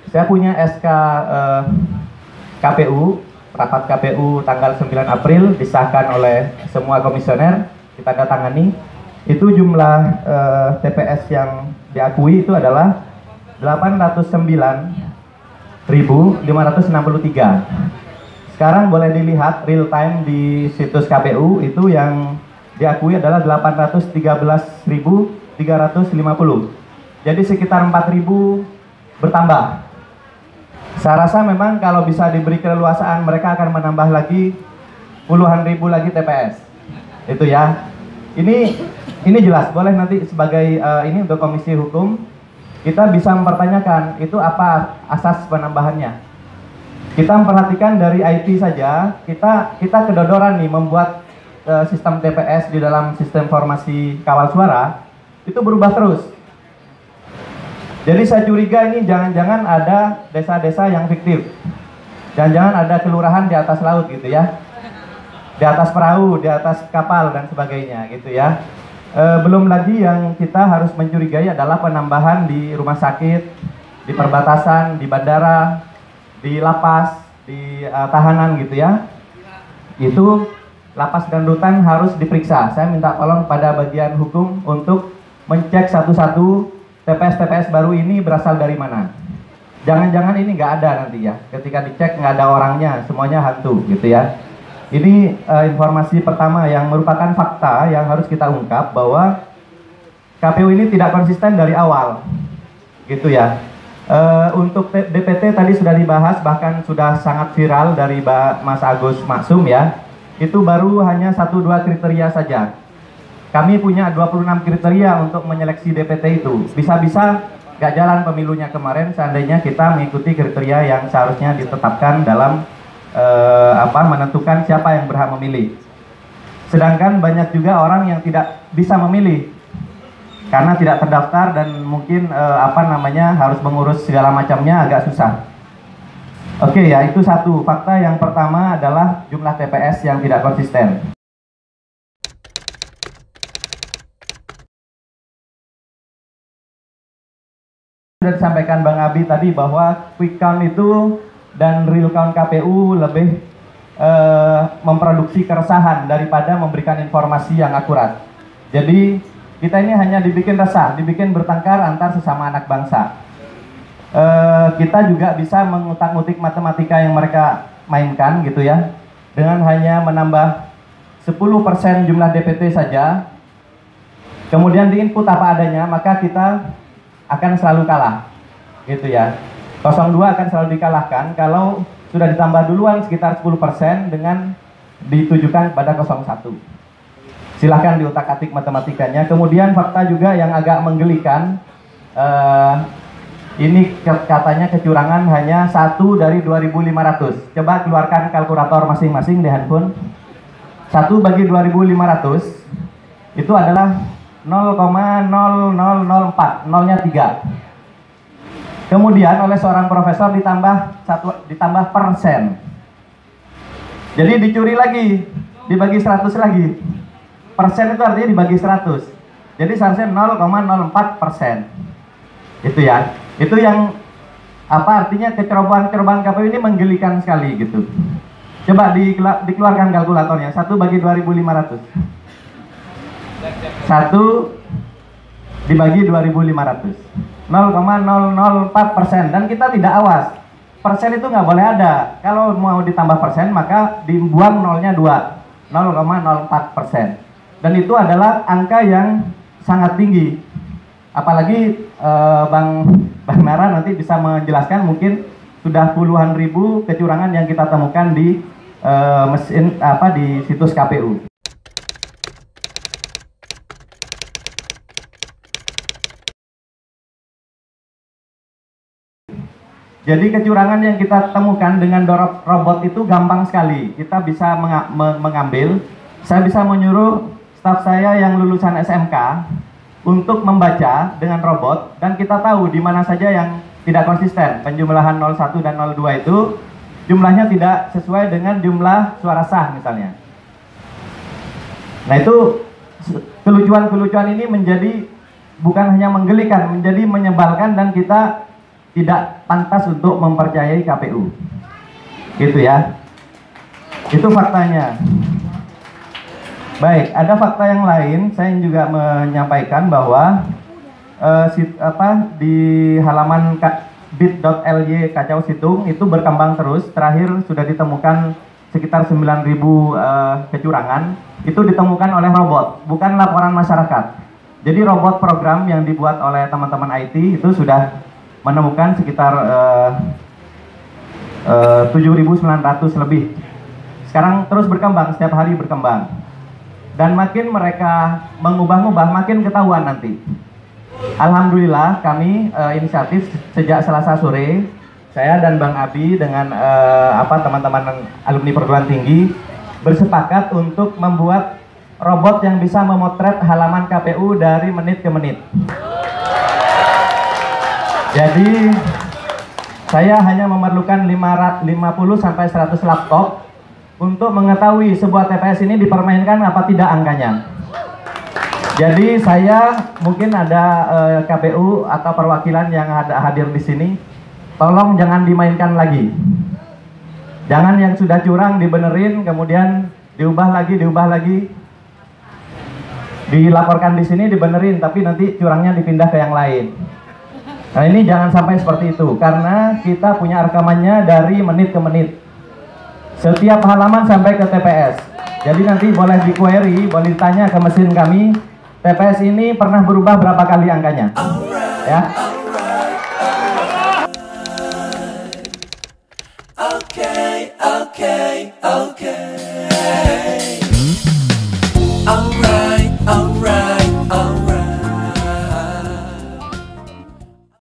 Saya punya SK KPU, rapat KPU tanggal 9 April disahkan oleh semua komisioner, ditandatangani. Itu jumlah TPS yang diakui itu adalah 809.563. Sekarang boleh dilihat real time di situs KPU, itu yang diakui adalah 813.350. Jadi sekitar 4.000 bertambah. Saya rasa memang kalau bisa diberi keleluasaan, mereka akan menambah lagi puluhan ribu lagi TPS. Itu ya. Ini jelas, boleh nanti sebagai ini untuk Komisi Hukum kita bisa mempertanyakan itu apa asas penambahannya. Kita memperhatikan dari IT saja, kita kedodoran nih membuat sistem TPS di dalam sistem informasi kawal suara itu berubah terus. Jadi saya curiga ini jangan-jangan ada desa-desa yang fiktif. Jangan-jangan ada kelurahan di atas laut gitu ya. Di atas perahu, di atas kapal dan sebagainya gitu ya. Belum lagi yang kita harus mencurigai adalah penambahan di rumah sakit, di perbatasan, di bandara, di lapas, di tahanan gitu ya. Itu lapas dan rutan harus diperiksa. Saya minta tolong pada bagian hukum untuk mencek satu-satu TPS baru ini berasal dari mana. Jangan-jangan ini nggak ada nanti ya. Ketika dicek nggak ada orangnya, semuanya hantu gitu ya. Ini informasi pertama yang merupakan fakta yang harus kita ungkap bahwa KPU ini tidak konsisten dari awal, gitu ya. Untuk DPT tadi sudah dibahas, bahkan sudah sangat viral dari Mas Agus Maksum ya. Itu baru hanya 1-2 kriteria saja. Kami punya 26 kriteria untuk menyeleksi DPT itu. Bisa-bisa nggak jalan pemilunya kemarin seandainya kita mengikuti kriteria yang seharusnya ditetapkan dalam menentukan siapa yang berhak memilih. Sedangkan banyak juga orang yang tidak bisa memilih karena tidak terdaftar dan mungkin harus mengurus segala macamnya agak susah. Oke ya, itu satu fakta. Yang pertama adalah jumlah TPS yang tidak konsisten. Sudah disampaikan Bang Abi tadi bahwa quick count itu dan real count KPU lebih memproduksi keresahan daripada memberikan informasi yang akurat. Jadi kita ini hanya dibikin resah, dibikin bertengkar antar sesama anak bangsa. Kita juga bisa mengutak-utik matematika yang mereka mainkan gitu ya. Dengan hanya menambah 10% jumlah DPT saja, kemudian diinput apa adanya, maka kita akan selalu kalah gitu ya. 02 akan selalu dikalahkan kalau sudah ditambah duluan sekitar 10% dengan ditujukan pada 01. Silahkan diutak-atik matematikanya. Kemudian fakta juga yang agak menggelikan, ini katanya kecurangan hanya 1 dari 2.500. Coba keluarkan kalkulator masing-masing di handphone. 1 bagi 2.500 itu adalah 0,0004, nolnya 3. Kemudian oleh seorang profesor ditambah persen. Jadi dicuri lagi, dibagi 100 lagi. Persen itu artinya dibagi 100. Jadi seharusnya 0,04%. Itu ya. Itu yang artinya kecerobohan KPU ini menggelikan sekali gitu. Coba dikeluarkan kalkulatornya. 1 bagi 2.500. 1 dibagi 2.500, 0,004%, dan kita tidak awas. Persen itu nggak boleh ada. Kalau mau ditambah persen maka dibuang nolnya 2, 0,04%. Dan itu adalah angka yang sangat tinggi. Apalagi Bang Nara nanti bisa menjelaskan, mungkin sudah puluhan ribu kecurangan yang kita temukan di di situs KPU. Jadi kecurangan yang kita temukan dengan robot itu gampang sekali. Kita bisa mengambil. Saya bisa menyuruh staf saya yang lulusan SMK untuk membaca dengan robot, dan kita tahu di mana saja yang tidak konsisten. Penjumlahan 01 dan 02 itu jumlahnya tidak sesuai dengan jumlah suara sah misalnya. Nah itu kelucuan-kelucuan ini menjadi bukan hanya menggelikan, menjadi menyebalkan, dan kita tidak pantas untuk mempercayai KPU. Gitu ya. Itu faktanya. Baik, ada fakta yang lain. Saya juga menyampaikan bahwa di halaman bit.ly Kacau Situng itu berkembang terus. Terakhir sudah ditemukan sekitar 9.000 kecurangan. Itu ditemukan oleh robot, bukan laporan masyarakat. Jadi robot program yang dibuat oleh teman-teman IT itu sudah menemukan sekitar 7.900 lebih. Sekarang terus berkembang, setiap hari berkembang. Dan makin mereka mengubah-ubah, makin ketahuan nanti. Alhamdulillah kami inisiatif sejak Selasa sore, saya dan Bang Abi dengan teman-teman alumni perguruan tinggi bersepakat untuk membuat robot yang bisa memotret halaman KPU dari menit ke menit. Jadi saya hanya memerlukan 50 sampai 100 laptop untuk mengetahui sebuah TPS ini dipermainkan apa tidak angkanya. Jadi saya mungkin ada KPU atau perwakilan yang hadir di sini, tolong jangan dimainkan lagi. Jangan yang sudah curang dibenerin, kemudian diubah lagi, dilaporkan di sini dibenerin, tapi nanti curangnya dipindah ke yang lain. Nah ini jangan sampai seperti itu, karena kita punya rekamannya dari menit ke menit. Setiap halaman sampai ke TPS. Jadi nanti boleh di-query, boleh ditanya ke mesin kami, TPS ini pernah berubah berapa kali angkanya. Ya.